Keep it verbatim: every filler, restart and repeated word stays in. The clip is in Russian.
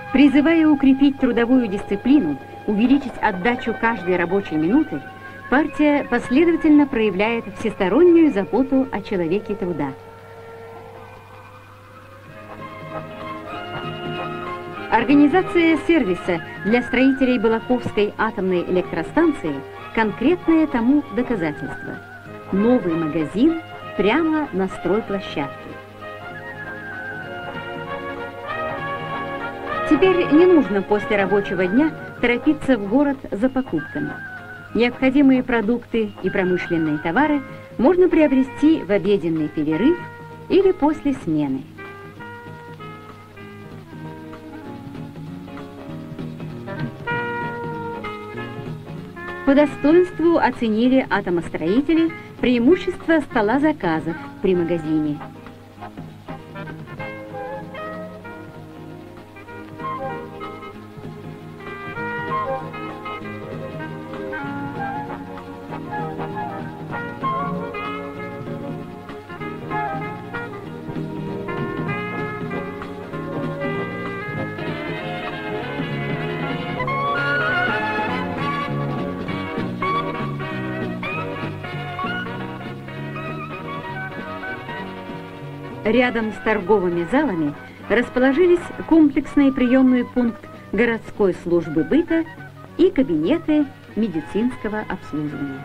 Призывая укрепить трудовую дисциплину, увеличить отдачу каждой рабочей минуты, партия последовательно проявляет всестороннюю заботу о человеке труда. Организация сервиса для строителей Балаковской атомной электростанции – конкретное тому доказательство. Новый магазин прямо на стройплощадке. Теперь не нужно после рабочего дня торопиться в город за покупками. Необходимые продукты и промышленные товары можно приобрести в обеденный перерыв или после смены. По достоинству оценили атомостроители преимущество стола заказов при магазине. Рядом с торговыми залами расположились комплексный приемный пункт городской службы быта и кабинеты медицинского обслуживания.